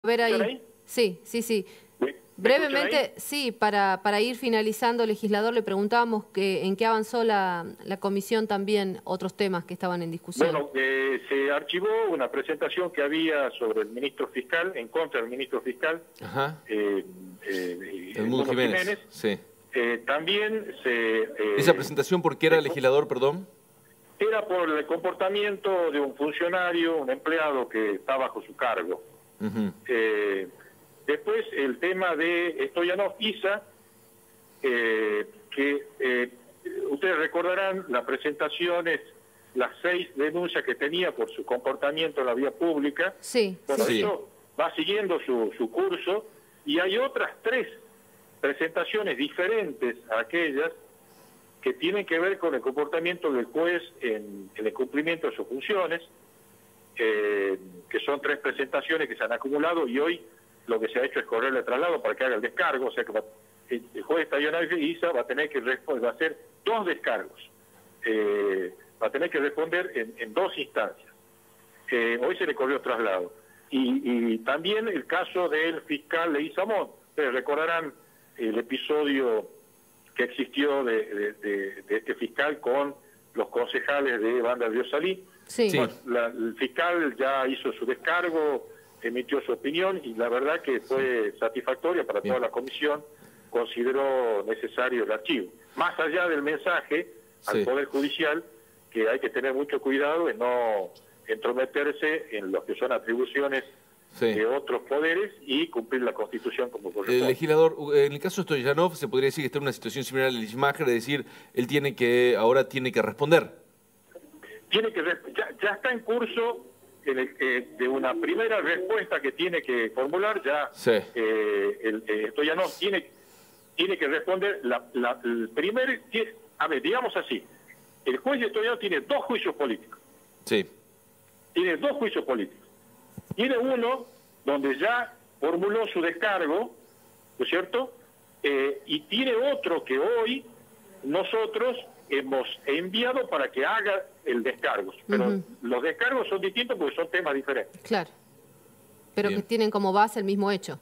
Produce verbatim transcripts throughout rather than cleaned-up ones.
ver ahí. ahí? Sí, sí, sí. ¿Me Brevemente, sí, para, para ir finalizando, legislador, le preguntábamos que, en qué avanzó la, la comisión también, otros temas que estaban en discusión. Bueno, eh, se archivó una presentación que había sobre el ministro fiscal, en contra del ministro fiscal, Ajá. eh, eh, Edmundo Jiménez. Jiménez. Sí. Eh, también se... Eh, ¿Esa presentación por qué era eh, legislador, perdón? Era por el comportamiento de un funcionario, un empleado que está bajo su cargo. Uh-huh. eh, después el tema de Stoyanov Isa, eh, que eh, ustedes recordarán las presentaciones, las seis denuncias que tenía por su comportamiento en la vía pública. Sí, Bueno, sí. eso va siguiendo su, su curso, y hay otras tres presentaciones diferentes a aquellas que tienen que ver con el comportamiento del juez en, en el cumplimiento de sus funciones, eh, que son tres presentaciones que se han acumulado, y hoy lo que se ha hecho es correrle el traslado para que haga el descargo. O sea que va, el, el juez Stoyanov Isa va a tener que va a hacer dos descargos, eh, va a tener que responder en, en dos instancias. Eh, hoy se le corrió el traslado. Y, y también el caso del fiscal Leguizamón. Ustedes recordarán el episodio que existió de, de, de, de este fiscal con los concejales de Banda de Riosalí. Sí. Bueno, la, el fiscal ya hizo su descargo, emitió su opinión, y la verdad que fue satisfactoria para Bien. toda la comisión. Consideró necesario el archivo. Más allá del mensaje al sí. Poder Judicial, que hay que tener mucho cuidado en no entrometerse en lo que son atribuciones sí. de otros poderes y cumplir la Constitución como corresponde. El legislador, en el caso de Stoyanov, se podría decir que está en una situación similar a Lichmacher, es decir, él tiene que, ahora tiene que responder. Tiene que ya, ya está en curso en el, eh, de una primera respuesta que tiene que formular. Ya sí. eh, el eh, Stoyanov tiene, tiene que responder la, la, el primer, a ver, digamos así, el juez Stoyanov tiene dos juicios políticos. Sí. Tiene dos juicios políticos. Tiene uno donde ya formuló su descargo, ¿no es cierto? Eh, y tiene otro que hoy nosotros hemos enviado para que haga el descargo. Pero uh-huh. los descargos son distintos porque son temas diferentes. Claro. Pero Bien. que tienen como base el mismo hecho.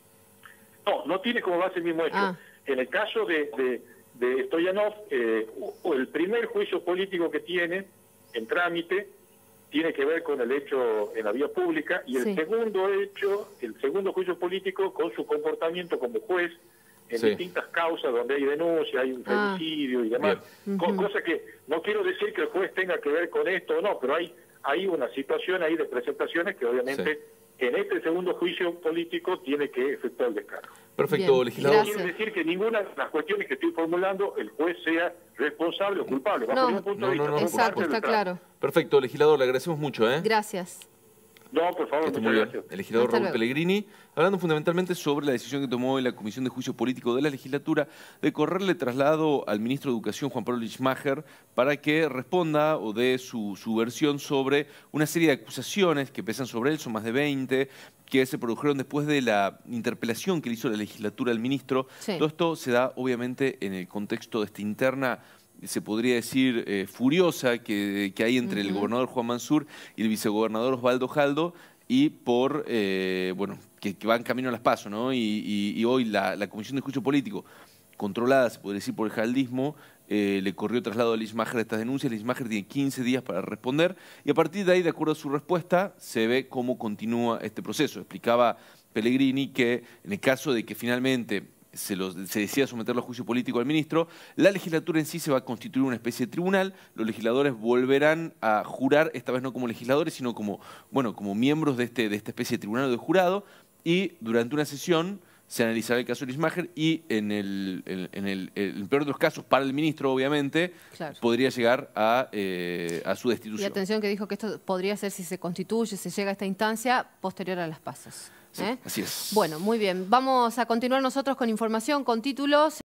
No, no tiene como base el mismo hecho. Ah. En el caso de, de, de Stoyanov, eh, el primer juicio político que tiene en trámite tiene que ver con el hecho en la vía pública, y el sí. segundo hecho, el segundo juicio político, con su comportamiento como juez en sí. distintas causas donde hay denuncia, hay un femicidio ah. y demás. Uh -huh. Cosa que no quiero decir que el juez tenga que ver con esto o no, pero hay, hay una situación ahí de presentaciones que obviamente sí. en este segundo juicio político tiene que efectuar el descargo. Perfecto, Bien, legislador. No quiere decir que ninguna de las cuestiones que estoy formulando el juez sea responsable o culpable. No, un punto no, de vista no, no, exacto, está claro. Perfecto, legislador, le agradecemos mucho. ¿eh? Gracias. No, por favor, Este muchas muy gracias. El legislador Raúl Pellegrini, hablando fundamentalmente sobre la decisión que tomó la Comisión de Juicio Político de la Legislatura de correrle traslado al ministro de Educación, Juan Pablo Lichmacher, para que responda o dé su, su versión sobre una serie de acusaciones que pesan sobre él, son más de veinte, que se produjeron después de la interpelación que le hizo la legislatura al ministro. Sí. Todo esto se da obviamente en el contexto de esta interna, se podría decir, eh, furiosa que, que hay entre uh-huh. el gobernador Juan Mansur y el vicegobernador Osvaldo Jaldo, y por, eh, bueno, que, que van camino a las PASO, ¿no? Y, y, y hoy la, la Comisión de Juicio Político, controlada, se podría decir, por el jaldismo, eh, le corrió traslado a Lichmacher de estas denuncias. Lichmacher tiene quince días para responder, y a partir de ahí, de acuerdo a su respuesta, se ve cómo continúa este proceso. Explicaba Pellegrini que en el caso de que finalmente Se, los, se decida someterlo a juicio político al ministro, la legislatura en sí se va a constituir una especie de tribunal. Los legisladores volverán a jurar, esta vez no como legisladores, sino como, bueno, como miembros de, este, de esta especie de tribunal o de jurado, y durante una sesión se analizará el caso de Lichmacher, y en el, en, en el, en el peor de los casos, para el ministro, obviamente, claro. podría llegar a, eh, a su destitución. Y atención que dijo que esto podría ser, si se constituye, se llega a esta instancia, posterior a las PASO. Sí, ¿Eh? así es. Bueno, muy bien. Vamos a continuar nosotros con información, con títulos.